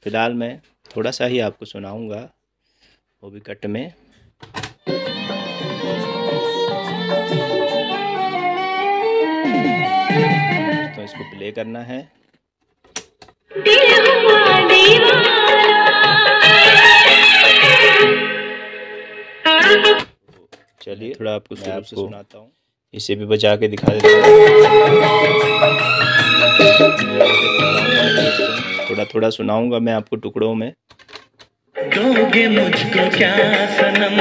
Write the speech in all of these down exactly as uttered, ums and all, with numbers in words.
फ़िलहाल मैं थोड़ा सा ही आपको सुनाऊंगा, वो भी कट में। तो इसको प्ले करना है। चलिए थोड़ा आपको मैं आपसे सुनाता हूँ, इसे भी बजा के दिखा देता हूँ। थोड़ा थोड़ा सुनाऊंगा मैं आपको टुकड़ों में। दोगे मुझको क्या सनम,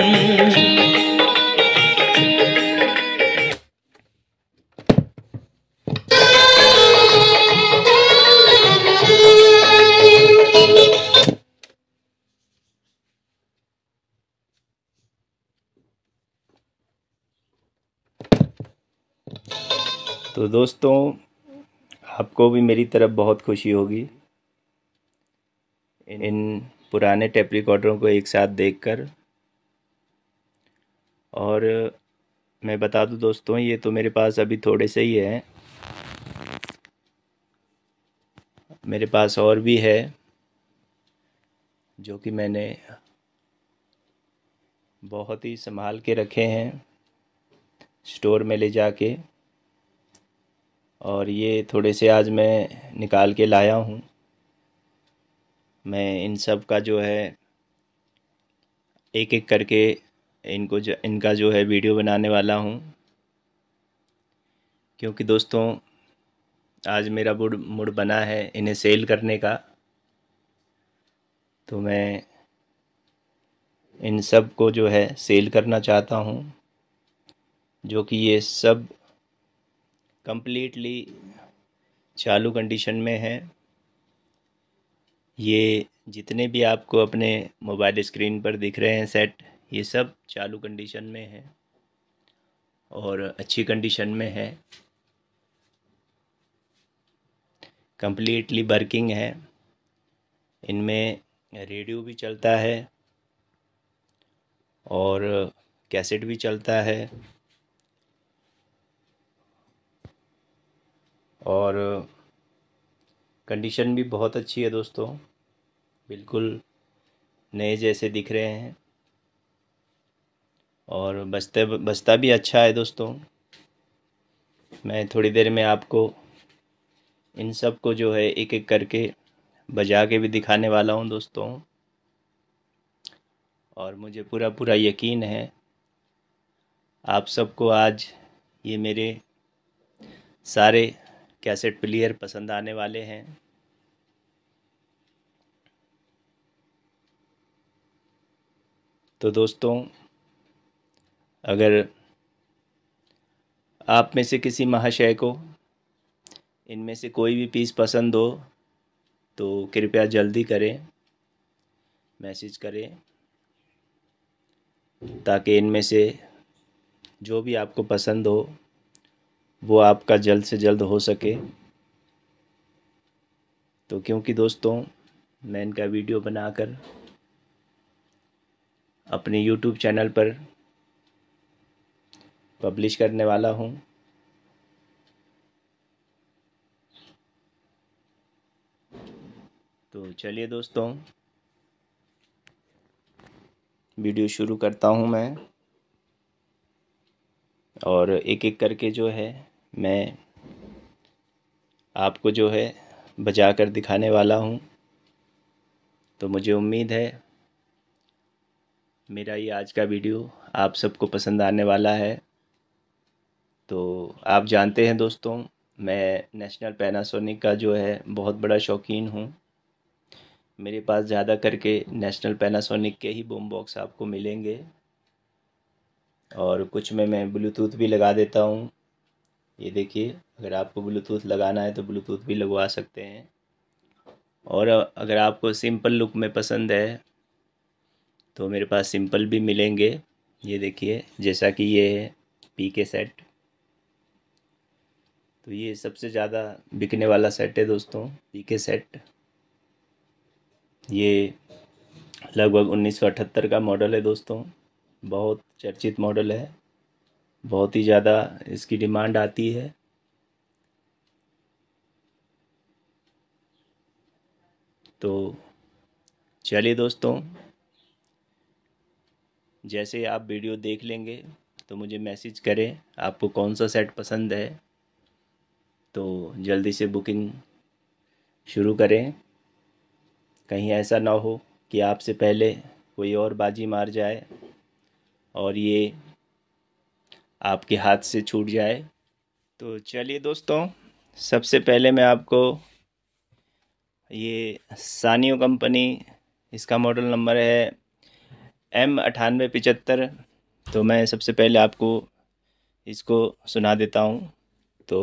तो दोस्तों आपको भी मेरी तरफ बहुत खुशी होगी इन पुराने टेप रिकॉर्डरों को एक साथ देखकर। और मैं बता दूं दोस्तों, ये तो मेरे पास अभी थोड़े से ही हैं, मेरे पास और भी है जो कि मैंने बहुत ही संभाल के रखे हैं स्टोर में ले जाके। और ये थोड़े से आज मैं निकाल के लाया हूँ। मैं इन सब का जो है एक एक करके इनको जो इनका जो है वीडियो बनाने वाला हूँ, क्योंकि दोस्तों आज मेरा मूड मूड बना है इन्हें सेल करने का। तो मैं इन सब को जो है सेल करना चाहता हूँ, जो कि ये सब कंप्लीटली चालू कंडीशन में है। ये जितने भी आपको अपने मोबाइल स्क्रीन पर दिख रहे हैं सेट, ये सब चालू कंडीशन में है और अच्छी कंडीशन में है, कंप्लीटली वर्किंग है। इनमें रेडियो भी चलता है और कैसेट भी चलता है और कंडीशन भी बहुत अच्छी है दोस्तों, बिल्कुल नए जैसे दिख रहे हैं और बजते बजता भी अच्छा है दोस्तों। मैं थोड़ी देर में आपको इन सब को जो है एक एक करके बजा के भी दिखाने वाला हूँ दोस्तों। और मुझे पूरा पूरा यकीन है आप सबको आज ये मेरे सारे कैसेट प्लेयर पसंद आने वाले हैं। तो दोस्तों अगर आप में से किसी महाशय को इनमें से कोई भी पीस पसंद हो तो कृपया जल्दी करें, मैसेज करें, ताकि इनमें से जो भी आपको पसंद हो वो आपका जल्द से जल्द हो सके। तो क्योंकि दोस्तों मैं इनका वीडियो बनाकर अपने यूट्यूब चैनल पर पब्लिश करने वाला हूँ। तो चलिए दोस्तों वीडियो शुरू करता हूँ मैं, और एक एक करके जो है मैं आपको जो है बजा कर दिखाने वाला हूँ। तो मुझे उम्मीद है मेरा ये आज का वीडियो आप सबको पसंद आने वाला है। तो आप जानते हैं दोस्तों मैं नेशनल पैनासोनिक का जो है बहुत बड़ा शौकीन हूँ। मेरे पास ज़्यादा करके नेशनल पैनासोनिक के ही बूम बॉक्स आपको मिलेंगे और कुछ में मैं ब्लूटूथ भी लगा देता हूँ। ये देखिए, अगर आपको ब्लूटूथ लगाना है तो ब्लूटूथ भी लगवा सकते हैं। और अगर आपको सिंपल लुक में पसंद है तो मेरे पास सिंपल भी मिलेंगे। ये देखिए, जैसा कि ये है पी के सेट, तो ये सबसे ज़्यादा बिकने वाला सेट है दोस्तों, पी के सेट। ये लगभग उन्नीस सौ अठहत्तर का मॉडल है दोस्तों, बहुत चर्चित मॉडल है, बहुत ही ज़्यादा इसकी डिमांड आती है। तो चलिए दोस्तों, जैसे आप वीडियो देख लेंगे तो मुझे मैसेज करें आपको कौन सा सेट पसंद है, तो जल्दी से बुकिंग शुरू करें। कहीं ऐसा ना हो कि आपसे पहले कोई और बाजी मार जाए और ये आपके हाथ से छूट जाए। तो चलिए दोस्तों, सबसे पहले मैं आपको ये सानियो कंपनी, इसका मॉडल नंबर है एम अठानवे पिचहत्तर। तो मैं सबसे पहले आपको इसको सुना देता हूँ। तो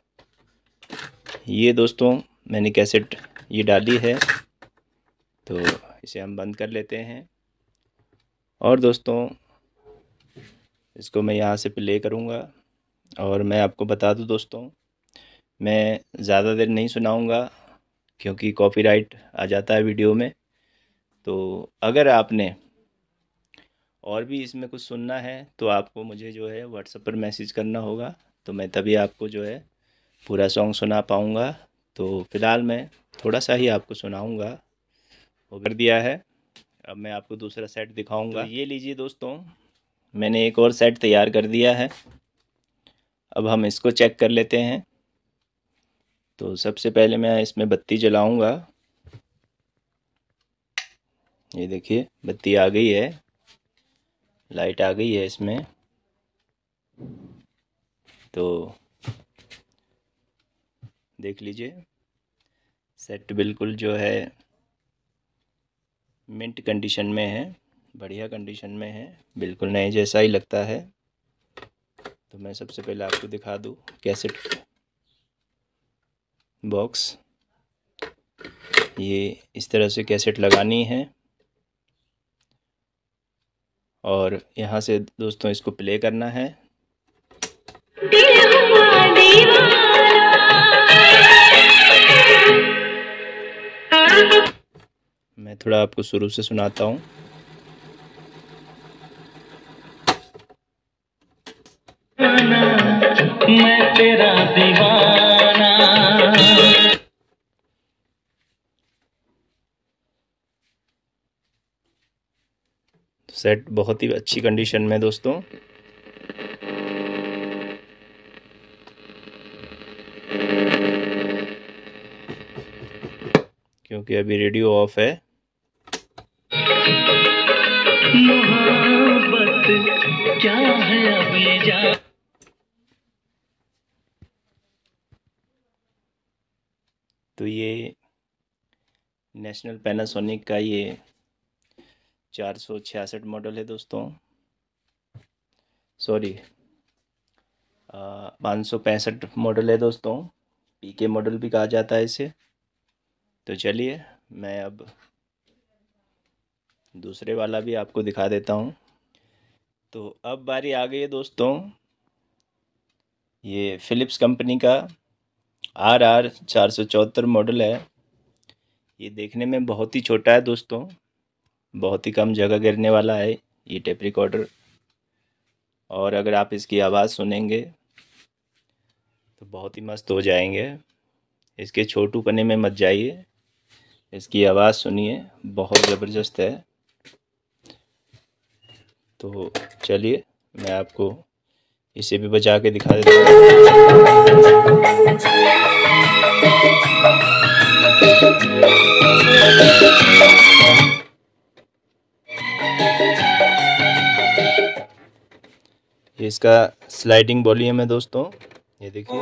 ये दोस्तों मैंने कैसेट ये डाली है, तो इसे हम बंद कर लेते हैं। और दोस्तों इसको मैं यहाँ से प्ले करूँगा। और मैं आपको बता दूँ दोस्तों, मैं ज़्यादा देर नहीं सुनाऊँगा क्योंकि कॉपीराइट आ जाता है वीडियो में। तो अगर आपने और भी इसमें कुछ सुनना है तो आपको मुझे जो है व्हाट्सएप पर मैसेज करना होगा, तो मैं तभी आपको जो है पूरा सॉन्ग सुना पाऊँगा। तो फ़िलहाल मैं थोड़ा सा ही आपको सुनाऊँगा, वो कर दिया है। अब मैं आपको दूसरा सेट दिखाऊँगा। तो ये लीजिए दोस्तों, मैंने एक और सेट तैयार कर दिया है। अब हम इसको चेक कर लेते हैं। तो सबसे पहले मैं इसमें बत्ती जलाऊँगा। ये देखिए बत्ती आ गई है, लाइट आ गई है इसमें। तो देख लीजिए, सेट बिल्कुल जो है मिंट कंडीशन में है, बढ़िया कंडीशन में है, बिल्कुल नए जैसा ही लगता है। तो मैं सबसे पहले आपको दिखा दूँ कैसेट बॉक्स। ये इस तरह से कैसेट लगानी है और यहाँ से दोस्तों इसको प्ले करना है। मैं थोड़ा आपको शुरू से सुनाता हूँ। मैं तेरा दीवाना। सेट बहुत ही अच्छी कंडीशन में दोस्तों। क्योंकि अभी रेडियो ऑफ है। मोहब्बत क्या है अब ये जा। तो ये नेशनल पैनासोनिक का ये चार सौ छियासठ मॉडल है दोस्तों, सॉरी पाँच सौ पैंसठ मॉडल है दोस्तों, पीके मॉडल भी कहा जाता है इसे। तो चलिए मैं अब दूसरे वाला भी आपको दिखा देता हूँ। तो अब बारी आ गई है दोस्तों, ये फिलिप्स कंपनी का आर आर चार सौ चौहत्तर मॉडल है। ये देखने में बहुत ही छोटा है दोस्तों, बहुत ही कम जगह गिरने वाला है ये टेप रिकॉर्डर। और अगर आप इसकी आवाज़ सुनेंगे तो बहुत ही मस्त हो जाएंगे। इसके छोटू पने में मत जाइए, इसकी आवाज़ सुनिए, बहुत ज़बरदस्त है। तो चलिए मैं आपको इसे भी बजा के दिखा देता हूँ। इसका स्लाइडिंग वॉल्यूम है दोस्तों, ये देखिए।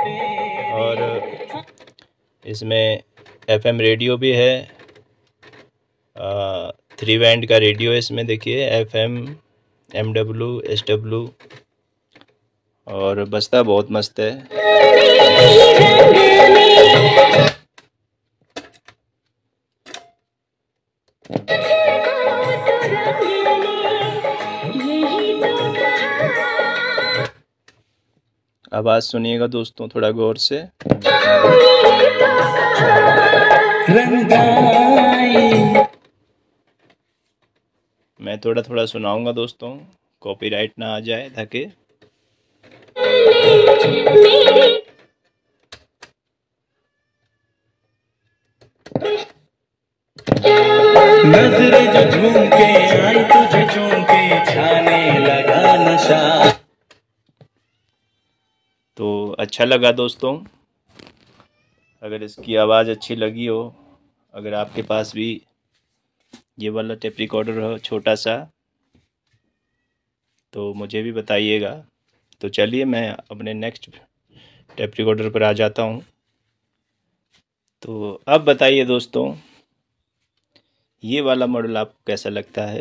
और इसमें एफएम रेडियो भी है, आ, थ्री बैंड का रेडियो है इसमें, देखिए एफएम, एमडब्ल्यू, एसडब्ल्यू, और बजता बहुत मस्त है। आवाज़ सुनिएगा दोस्तों थोड़ा गौर से। मैं थोड़ा थोड़ा सुनाऊंगा दोस्तों, कॉपीराइट ना आ जाए ताकि। नजरें जो झूम के आई तुझे झूम के छाने लगा नशा। तो अच्छा लगा दोस्तों, अगर इसकी आवाज़ अच्छी लगी हो, अगर आपके पास भी ये वाला टेप रिकॉर्डर हो छोटा सा, तो मुझे भी बताइएगा। तो चलिए मैं अपने नेक्स्ट टेप रिकॉर्डर पर आ जाता हूँ। तो अब बताइए दोस्तों, ये वाला मॉडल आपको कैसा लगता है।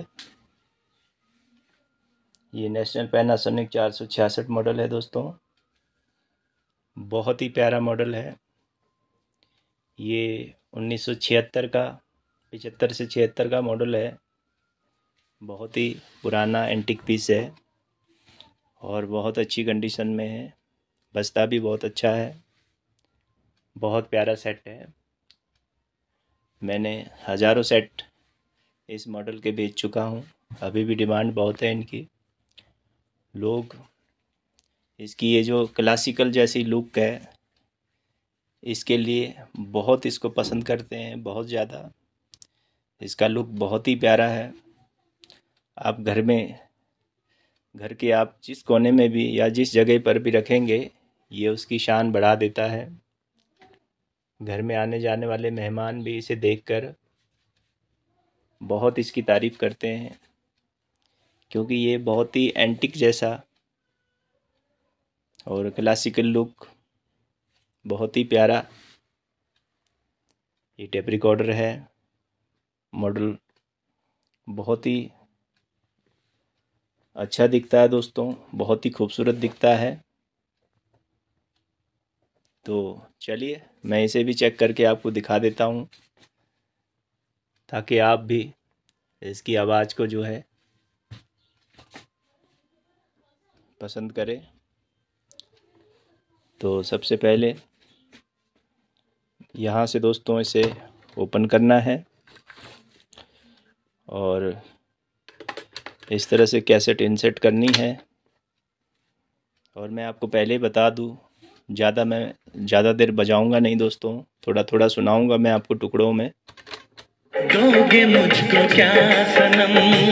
ये नेशनल पैनासोनिक चार सौ छियासठ मॉडल है दोस्तों, बहुत ही प्यारा मॉडल है। ये उन्नीस सौ छिहत्तर का पचहत्तर से छिहत्तर का मॉडल है, बहुत ही पुराना एंटीक पीस है और बहुत अच्छी कंडीशन में है, बजता भी बहुत अच्छा है, बहुत प्यारा सेट है। मैंने हज़ारों सेट इस मॉडल के बेच चुका हूँ, अभी भी डिमांड बहुत है इनकी। लोग इसकी ये जो क्लासिकल जैसी लुक है, इसके लिए बहुत इसको पसंद करते हैं, बहुत ज़्यादा। इसका लुक बहुत ही प्यारा है। आप घर में घर के आप जिस कोने में भी या जिस जगह पर भी रखेंगे, ये उसकी शान बढ़ा देता है। घर में आने जाने वाले मेहमान भी इसे देखकर बहुत इसकी तारीफ़ करते हैं, क्योंकि ये बहुत ही एंटिक जैसा और क्लासिकल लुक, बहुत ही प्यारा ये टेप रिकॉर्डर है। मॉडल बहुत ही अच्छा दिखता है दोस्तों, बहुत ही खूबसूरत दिखता है। तो चलिए मैं इसे भी चेक करके आपको दिखा देता हूँ, ताकि आप भी इसकी आवाज़ को जो है पसंद करें। तो सबसे पहले यहाँ से दोस्तों इसे ओपन करना है और इस तरह से कैसेट इंसर्ट करनी है। और मैं आपको पहले ही बता दूँ, ज़्यादा मैं ज़्यादा देर बजाऊंगा नहीं दोस्तों, थोड़ा थोड़ा सुनाऊंगा मैं आपको टुकड़ों में। दोगे मुझको क्या सनम,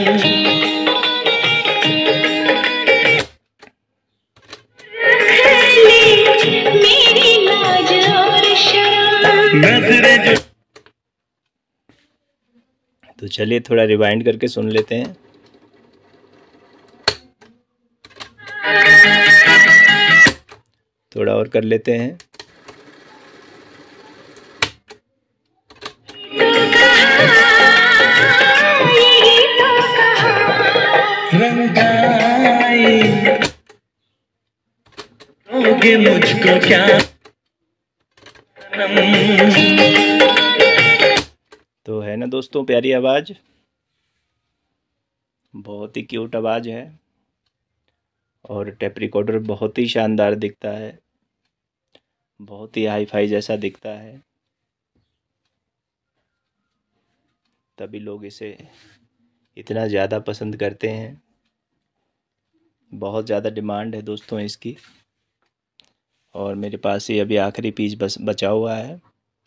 मेरी लाज और शर्म, नजरें जो। तो चलिए थोड़ा रिवाइंड करके सुन लेते हैं। थोड़ा और कर लेते हैं। रंगाई दोगे मुझको क्या सनम। तो है ना दोस्तों प्यारी आवाज़, बहुत ही क्यूट आवाज़ है और टेप रिकॉर्डर बहुत ही शानदार दिखता है, बहुत ही हाई फाई जैसा दिखता है, तभी लोग इसे इतना ज़्यादा पसंद करते हैं। बहुत ज़्यादा डिमांड है दोस्तों इसकी, और मेरे पास ही अभी आखिरी पीस बस बचा हुआ है।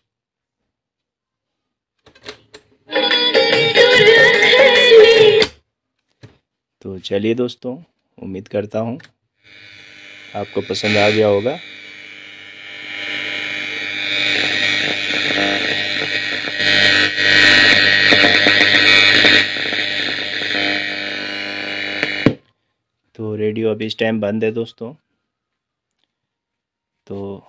तो चलिए दोस्तों, उम्मीद करता हूँ आपको पसंद आ गया होगा। तो रेडियो अभी इस टाइम बंद है दोस्तों। तो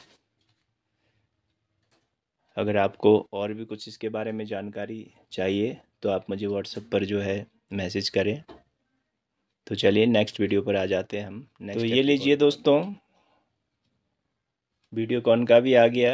अगर आपको और भी कुछ इसके बारे में जानकारी चाहिए तो आप मुझे व्हाट्सएप पर जो है मैसेज करें। तो चलिए नेक्स्ट वीडियो पर आ जाते हैं हम। तो ये लीजिए दोस्तों, वीडियोकॉन का भी आ गया,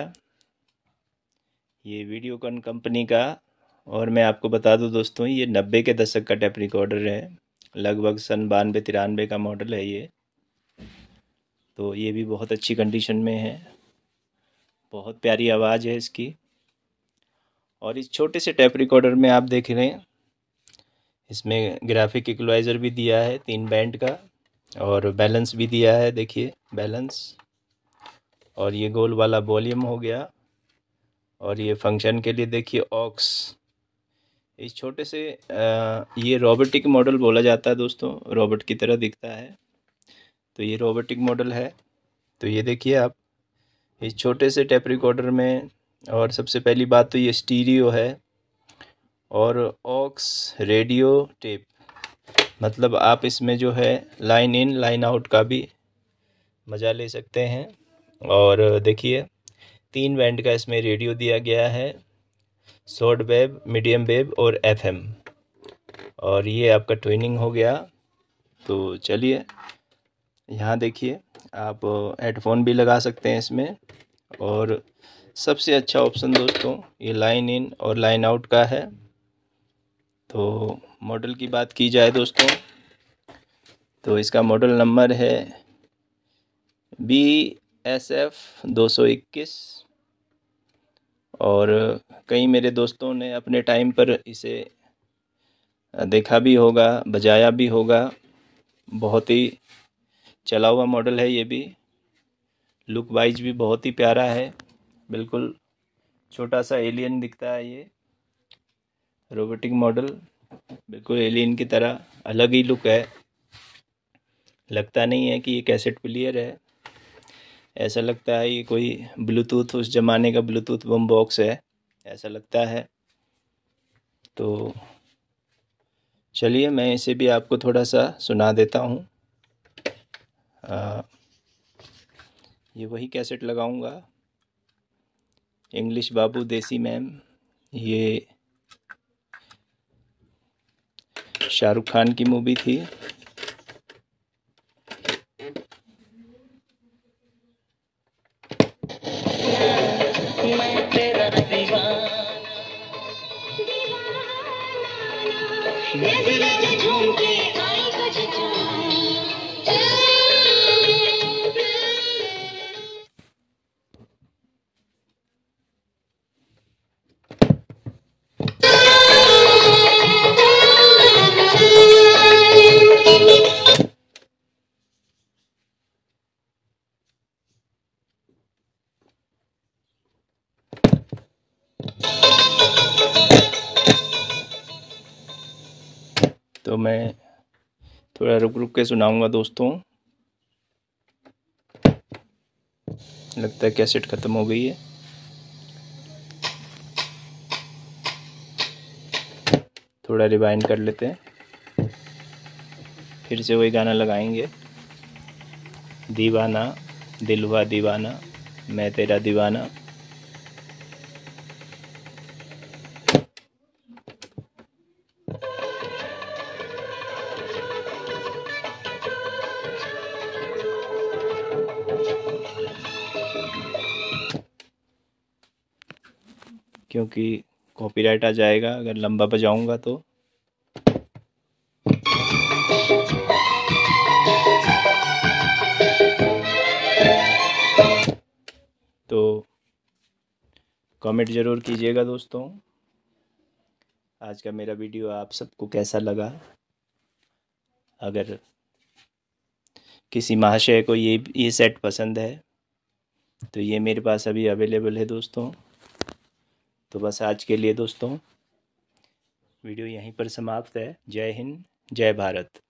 ये वीडियोकॉन कंपनी का। और मैं आपको बता दूं दोस्तों, ये नब्बे के दशक का टेप रिकॉर्डर है, लगभग सन बानवे तिरानवे का मॉडल है ये। तो ये भी बहुत अच्छी कंडीशन में है, बहुत प्यारी आवाज़ है इसकी। और इस छोटे से टेप रिकॉर्डर में आप देख रहे हैं, इसमें ग्राफिक इक्वलाइज़र भी दिया है तीन बैंड का, और बैलेंस भी दिया है, देखिए बैलेंस। और ये गोल वाला वॉल्यूम हो गया, और ये फंक्शन के लिए देखिए ऑक्स, इस छोटे से आ, ये रोबोटिक मॉडल बोला जाता है दोस्तों, रोबोट की तरह दिखता है, तो ये रोबोटिक मॉडल है। तो ये देखिए आप, इस छोटे से टेप रिकॉर्डर में, और सबसे पहली बात तो ये स्टीरियो है और ऑक्स रेडियो टेप, मतलब आप इसमें जो है लाइन इन लाइन आउट का भी मज़ा ले सकते हैं। और देखिए तीन बैंड का इसमें रेडियो दिया गया है, शॉर्ट वेव, मीडियम वेव और एफएम, और ये आपका ट्विनिंग हो गया। तो चलिए यहाँ देखिए, आप हेडफोन भी लगा सकते हैं इसमें। और सबसे अच्छा ऑप्शन दोस्तों ये लाइन इन और लाइन आउट का है। तो मॉडल की बात की जाए दोस्तों, तो इसका मॉडल नंबर है बी एस एफ दो सौ इक्कीस, और कई मेरे दोस्तों ने अपने टाइम पर इसे देखा भी होगा, बजाया भी होगा। बहुत ही चला हुआ मॉडल है ये भी, लुक वाइज भी बहुत ही प्यारा है, बिल्कुल छोटा सा एलियन दिखता है ये रोबोटिक मॉडल, बिल्कुल एलियन की तरह, अलग ही लुक है। लगता नहीं है कि ये कैसेट प्लेयर है, ऐसा लगता है ये कोई ब्लूटूथ, उस ज़माने का ब्लूटूथ बम बॉक्स है, ऐसा लगता है। तो चलिए मैं इसे भी आपको थोड़ा सा सुना देता हूँ। ये वही कैसेट लगाऊंगा, इंग्लिश बाबू देसी मैम, ये शाहरुख खान की मूवी थी। मैं तेरा दीवाना, नजरें झूम के आई तुझको। तो मैं थोड़ा रुक रुक के सुनाऊंगा दोस्तों, लगता है कैसेट ख़त्म हो गई है। थोड़ा रिवाइंड कर लेते हैं, फिर से वही गाना लगाएंगे, दीवाना दिल हुआ दीवाना, मैं तेरा दीवाना। क्योंकि कॉपीराइट आ जाएगा अगर लंबा बजाऊंगा तो। तो कमेंट ज़रूर कीजिएगा दोस्तों, आज का मेरा वीडियो आप सबको कैसा लगा। अगर किसी महाशय को ये ये सेट पसंद है तो ये मेरे पास अभी अवेलेबल है दोस्तों। तो बस आज के लिए दोस्तों वीडियो यहीं पर समाप्त है। जय हिंद, जय भारत।